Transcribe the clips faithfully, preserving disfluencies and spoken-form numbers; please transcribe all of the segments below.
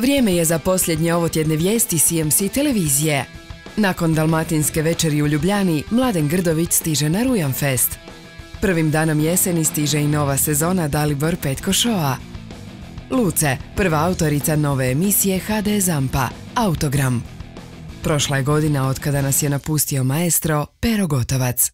Vrijeme je za posljednje ovotjedne vijesti C M C televizije. Nakon dalmatinske večeri u Ljubljani, Mladen Grdović stiže na Rujanfest. Prvim danom jeseni stiže i nova sezona Dalibor Petko Showa. Luce, prva autorica nove emisije H D Zampa, Autogram. Prošla je godina od kada nas je napustio maestro Pero Gotovac.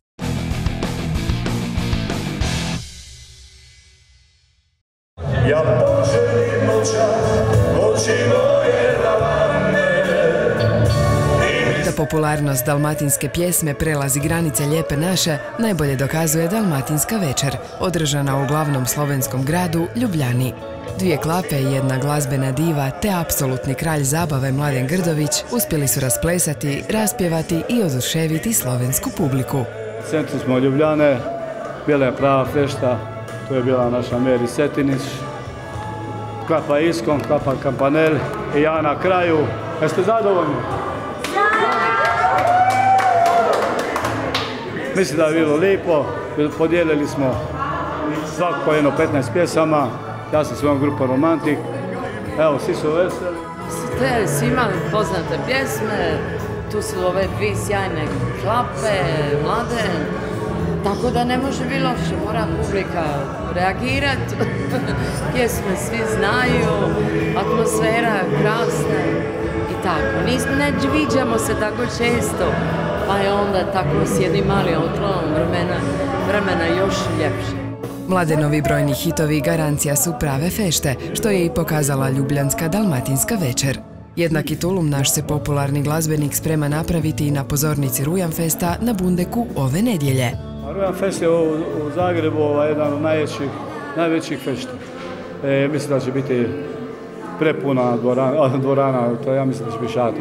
Ja poželim molčat, oči moje lavande. Da popularnost dalmatinske pjesme prelazi granice Lijepe naše, najbolje dokazuje Dalmatinska večer, održana u glavnom slovenskom gradu Ljubljani. Dvije klape i jedna glazbena diva te apsolutni kralj zabave Mladen Grdović uspjeli su rasplesati, raspjevati i oduševiti slovensku publiku. U centru smo Ljubljane, bila je prava fešta, to je bila naša Meri Setinić, klapa Iskon, klapa Kampanel i ja na kraju. Jeste zadovoljni? Mislim da je bilo lijepo, podijelili smo svako jedno petnaest pjesama, ja sam svojom grupom Romantik, evo, svi su veseli. Te svima poznate pjesme, tu su ove dvije sjajne klape, Mladen, tako da ne može bilo loše, mora publika reagirati, pjesme svi znaju, atmosfera krasna i tako. Nismo, ne viđamo se tako često, pa je onda tako s jednim malim otklon vremena, vremena još ljepše. Mladenovi brojni hitovi garancija su prave fešte, što je i pokazala Ljubljanska dalmatinska večer. Jednaki tulum naš se popularni glazbenik sprema napraviti i na pozornici Rujanfesta na Bundeku ove nedjelje. Rujanfest je u, u Zagrebu ovaj, jedan od najvećih, najvećih fešta. E, mislim da će biti prepuna dvorana, dvorana, to ja mislim da će biti šator.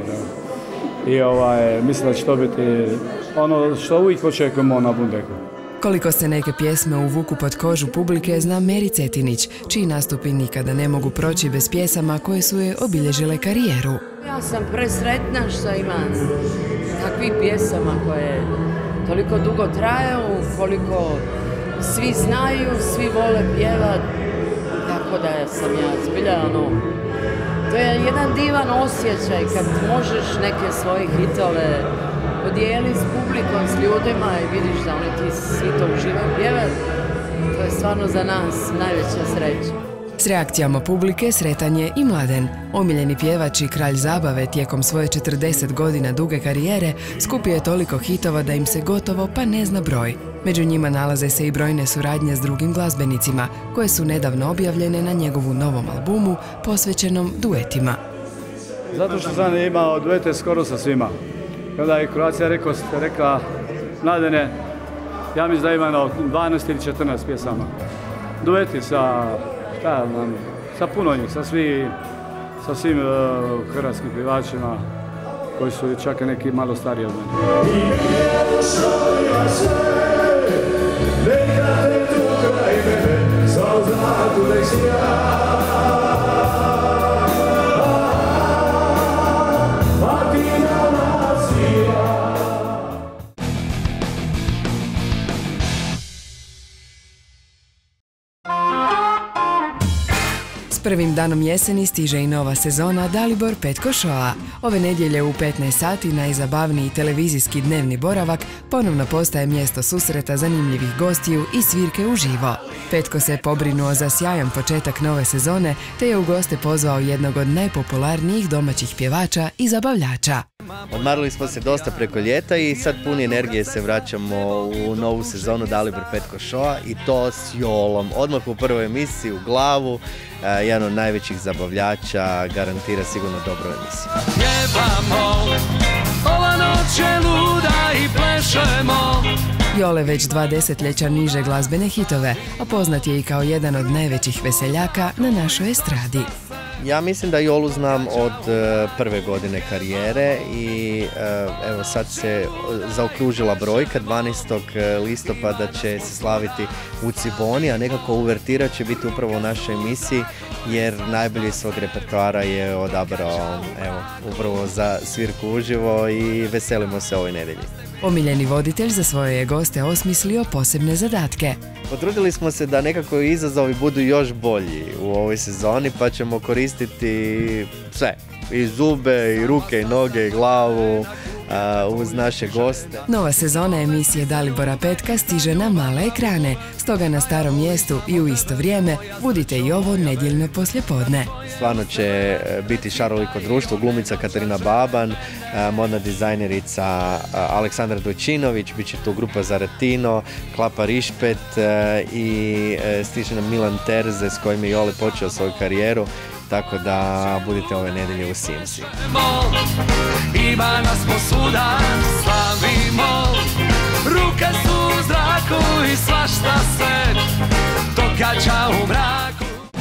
I ovaj, mislim da će to biti ono što uvijek očekujemo na Bundeku. Koliko se neke pjesme uvuku pod kožu publike zna Meri Setinić, čiji nastupi nikada ne mogu proći bez pjesama koje su je obilježile karijeru. Ja sam presretna što imam takvih pjesama koje toliko dugo traju, koliko svi znaju, svi vole pjevat, tako da sam ja zbilja ono, to je jedan divan osjećaj kad možeš neke svoje hitove podijeli s publikom, s ljudima i vidiš da oni ti svi to uživaju pjevat, to je stvarno za nas najveća sreća. S reakcijama publike sretan je i Mladen. Omiljeni pjevač i kralj zabave tijekom svoje četrdeset godina duge karijere skupio je toliko hitova da im se gotovo pa ne zna broj. Među njima nalaze se i brojne suradnje s drugim glazbenicima, koje su nedavno objavljene na njegovu novom albumu posvećenom duetima. Zato što sam imao duete skoro sa svima. Kada je Croatia Records rekla, Mladene, ja mislim da ima dvanaest ili četrnaest pjesama. Dueti sa, šta znam, sa puno njih, sa, svi, sa svim uh, hrvatskim pjevačima, koji su čak i neki malo stariji od mene. Prvim danom jeseni stiže i nova sezona Dalibor Petko Showa. Ove nedjelje u petnaest sati najzabavniji televizijski dnevni boravak ponovno postaje mjesto susreta zanimljivih gostiju i svirke uživo. Petko se pobrinuo za sjajan početak nove sezone te je u goste pozvao jednog od najpopularnijih domaćih pjevača i zabavljača. Odmarili smo se dosta preko ljeta i sad puni energije se vraćamo u novu sezonu Dalibor Petko Showa i to s Jolom. Odmah u prvoj emisiji u glavu, jedan od najvećih zabavljača, garantira sigurno dobru emisiju. Pjevamo, ova noć je luda i plešemo. Jole već dva desetljeća niže glazbene hitove, a poznat je i kao jedan od najvećih veseljaka na našoj estradi. Ja mislim da Jolu znam od uh, prve godine karijere i uh, evo sad se zaokružila brojka, dvanaestog listopada će se slaviti u Ciboni, a nekako uvertira će biti upravo u našoj emisiji jer najbolje svog repertoara je odabrao evo, upravo za svirku uživo i veselimo se ovoj nedjelji. Omiljeni voditelj za svoje je goste osmislio posebne zadatke. Potrudili smo se da nekako izazovi budu još bolji u ovoj sezoni, pa ćemo koristiti sve. I zube, i ruke, i noge, i glavu uh, uz naše goste. Nova sezona emisije Dalibora Petka stiže na male ekrane, stoga na starom mjestu i u isto vrijeme budite i ovo nedjeljno poslijepodne. Stvarno će biti šaroliko društvo, glumica Katarina Baban, modna dizajnerica Aleksandra Dojčinović, bit će tu grupa Zaratino, Klapa Rišpet i stiže nam Milan Terze s kojim je Jole počeo svoju karijeru, tako da budite ove nedelje u C M C. Ima nas po svuda, slavimo, ruke su u zraku i svašta se događa u mraku.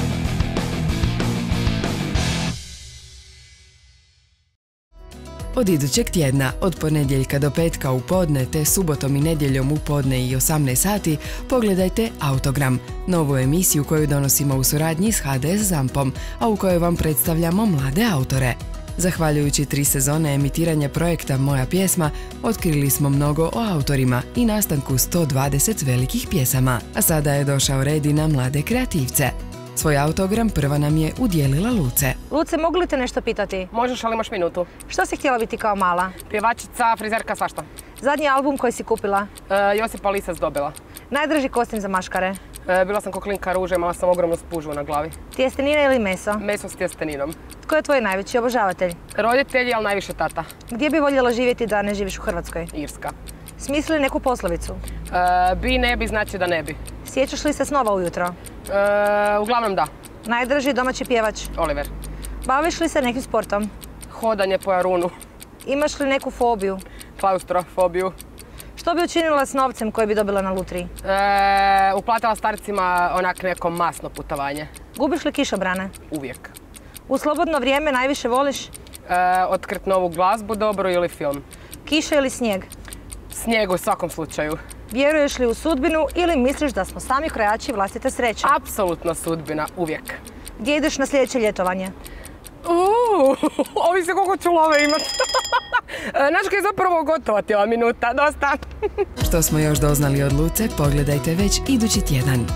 Od idućeg tjedna, od ponedjeljka do petka u podne te subotom i nedjeljom u podne i osamnaest sati, pogledajte Autogram, novu emisiju koju donosimo u suradnji s H D S ZAMP-om, a u kojoj vam predstavljamo mlade autore. Zahvaljujući tri sezone emitiranja projekta Moja pjesma, otkrili smo mnogo o autorima i nastanku sto dvadeset velikih pjesama, a sada je došao red i na mlade kreativce. Svoj autogram prva nam je udijelila Luce. Luce, mogu li te nešto pitati? Možeš, ali imaš minutu. Što si htjela biti kao mala? Pjevačica, frizerka, svašta. Zadnji album koji si kupila? E, Josipa Lisac dobila. Najdraži kostim za maškare? E, bila sam ko klinka ruže, imala sam ogromnu spužvu na glavi. Tjestenina ili meso? Meso s tjesteninom. Tko je tvoj najveći obožavatelj? Roditelji, ali najviše tata. Gdje bi voljela živjeti da ne živiš u Hrvatskoj? Irska. Smisli neku poslovicu? E, bi, ne bi, znači da ne bi. Sjećaš li se snova ujutro? E, uglavnom da. Najdraži domaći pjevač? Oliver. Baviš li se nekim sportom? Hodanje po Jarunu. Imaš li neku fobiju? Klaustrofobiju. Što bi učinila s novcem koji bi dobila na lutriji? E, uplatila starcima onak neko masno putovanje. Gubiš li kišobrane? Uvijek. U slobodno vrijeme najviše voliš? E, otkrit novu glazbu dobru ili film. Kiša ili snijeg? Snijeg u svakom slučaju. Vjeruješ li u sudbinu ili misliš da smo sami krojači vlastite sreće? Apsolutno sudbina, uvijek. Gdje ideš na sljedeće ljetovanje? Uuu, ovisi koliko ću love imat. Naška je zapravo gotova tijela minuta, dosta. Što smo još doznali od Luce, pogledajte već idući tjedan.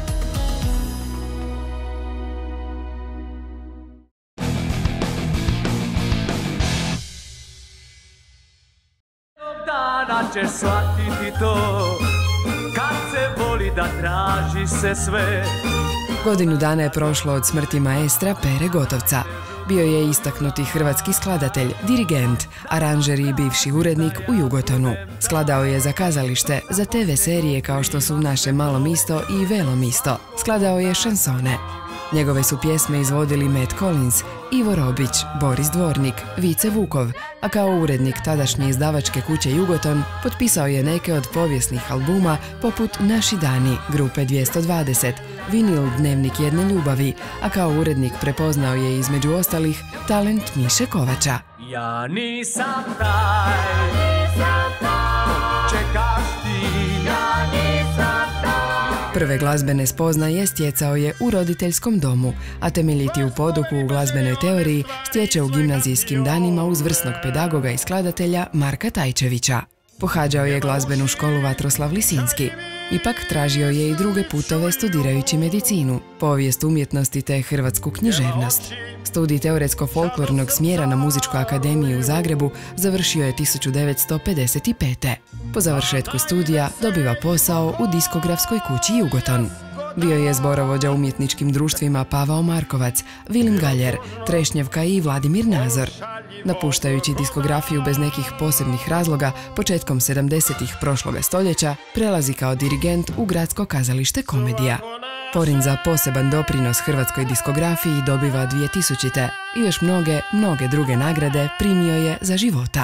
Dana će shvatiti to, kad se voli da traži se sve. Godinu dana je prošlo od smrti maestra Pere Gotovca. Bio je istaknuti hrvatski skladatelj, dirigent, aranžer i bivši urednik u Jugotonu. Skladao je za kazalište, za te ve serije kao što su Naše malo misto i Velo misto. Skladao je šansone. Njegove su pjesme izvodili Matt Collins, Ivo Robić, Boris Dvornik, Vice Vukov, a kao urednik tadašnje izdavačke kuće Jugoton potpisao je neke od povijesnih albuma poput Naši dani grupe dvjesto dvadeset, Vinil Dnevnik jedne ljubavi, a kao urednik prepoznao je između ostalih talent Miše Kovača. Ja nisam taj, nisam taj, čekaš ti, ja nisam taj. Prve glazbene spoznaje stjecao je u roditeljskom domu, a temeljiti u poduku u glazbenoj teoriji stječe u gimnazijskim danima uz vrsnog pedagoga i skladatelja Marka Tajčevića. Pohađao je glazbenu školu Vatroslav Lisinski. Ipak tražio je i druge putove studirajući medicinu, povijest umjetnosti te hrvatsku književnost. Studij teoretsko-folklornog smjera na Muzičkoj akademiji u Zagrebu završio je tisuću devetsto pedeset pete. Po završetku studija dobiva posao u diskografskoj kući Jugoton. Bio je zborovođa umjetničkim društvima Pavao Markovac, Vilim Galjer, Trešnjevka i Vladimir Nazor. Napuštajući diskografiju bez nekih posebnih razloga, početkom sedamdesetih prošloga stoljeća prelazi kao dirigent u Gradsko kazalište Komedija. Porin za poseban doprinos hrvatskoj diskografiji dobiva dvije tisućite i još mnoge, mnoge druge nagrade primio je za života.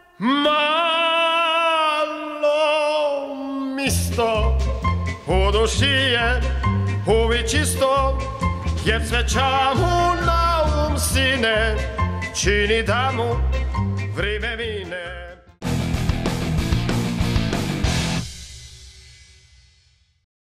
Malo misto u duši je uvijek čisto, jer sveća mu na um sine čini da mu vrime mine.